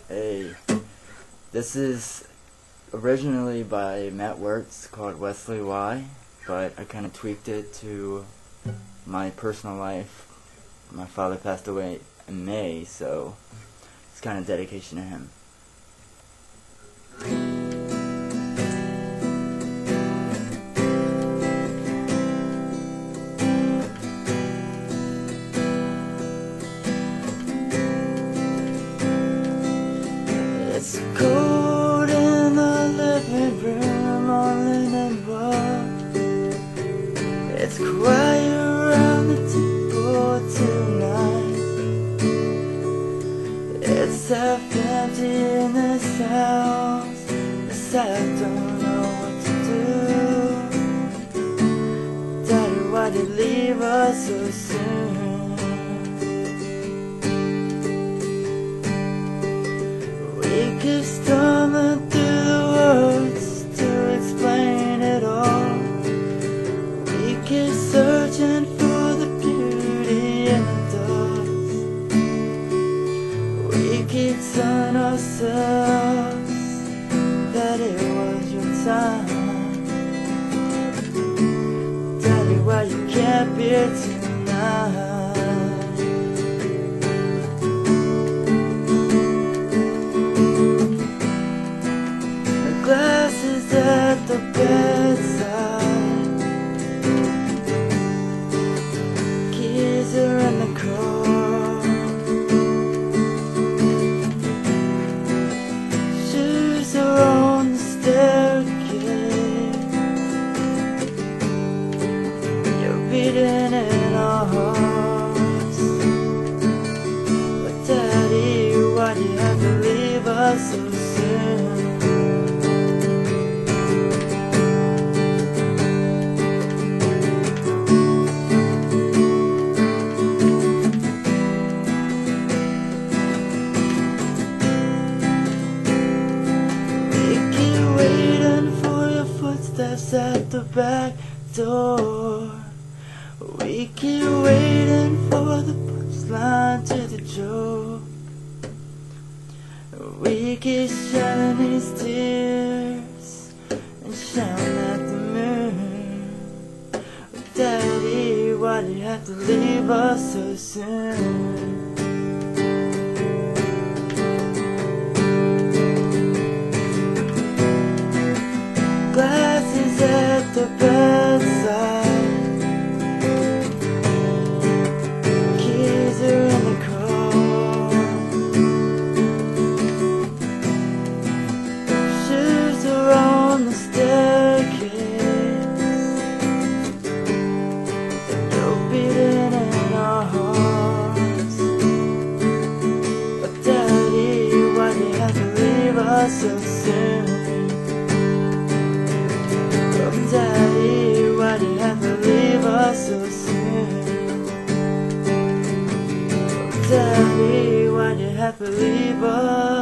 Hey, this is originally by Matt Wertz called Wesley Y, but I kind of tweaked it to my personal life. My father passed away in May, so it's kind of dedication to him. It's cold in the living room on linen wall. It's quiet around the table tonight. It's half empty in this house. Yes, I don't know what to do. Daddy, why'd you leave us so soon? We keep stumbling through the words to explain it all. We keep searching for the beauty in the dust. We keep telling ourselves that it was your time. Daddy, why you can't be here tonight? Glasses at the bedside, keys are in the car, shoes are on the staircase. You're beating in our hearts, but Daddy, why do you have to leave us so soon? Steps at the back door. We keep waiting for the punchline to the joke. We keep shedding these tears and shouting at the moon. Daddy, why do you have to leave us so soon? Glasses at the bedside, keys are in the car, shoes are on the staircase. You're beating in our hearts, but Daddy, why do you have to leave us so soon? Daddy, why do you have to leave us so soon? Daddy, why do you have to leave us?